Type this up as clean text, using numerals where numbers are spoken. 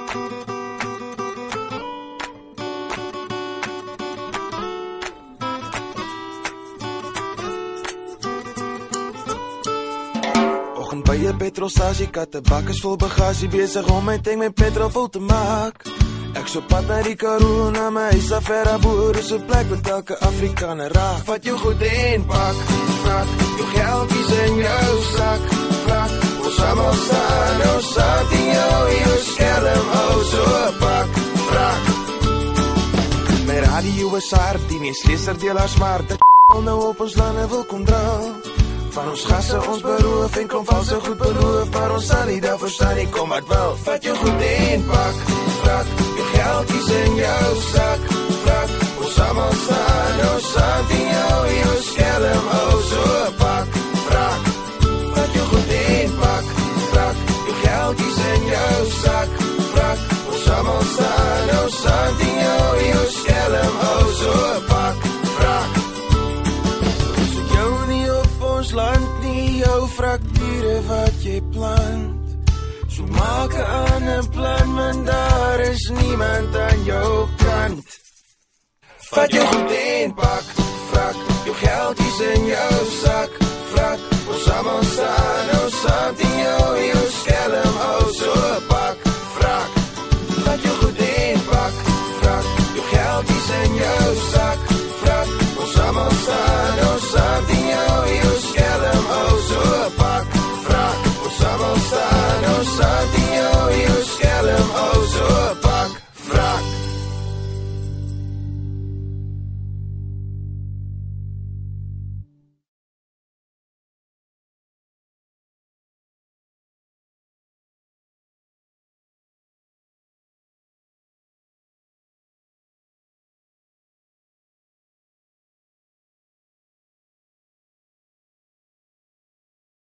Oggend by 'n petrolstasie, kattebak is vol bagasie, besig om my tank met petrol vol te maak. Ek so pad na die Karoo, na my huis af ver daarbo, dis 'n plek wat elke Afrikaner raak. Vat jou goed en pak, vrak, jou geldjies in jou sak, vrak, ons almal staan, ons saad in jou skelm, so pak, vrak. My radio is hard, die mens leser deel haar smart, dat nou op ons lande wil kom draal. Van ons gasse, ons beroof en kom valse goed beloof, maar ons sal nie daar verstaan nie, kom wat wel. Vat jou goed en pak, vrak, jou geldjies in jou sak, vrak, ons almal staan, ons saad in jou skelm, so pak, vrak. Vat jou goed en pak, vrak, jou geldjies in jou sak, vrak, ons almal staan, ons saad in jou skelm, so pak, vrak. Ons land nie jou frakture wat jy plant. So maak 'n ander plan, want daar is niemand aan jou kant. Vat jou goed en pak, vrak, jou geldjies in jou sak, vrak, ons almal staan, ons saad in jou skelm, so pak, vrak. Vat jou goed en pak, vrak, jou geldjies in jou sak, vrak, ons almal staan, ons saad in jou skelm, so pak, vrak, ons almal staan, ons saad in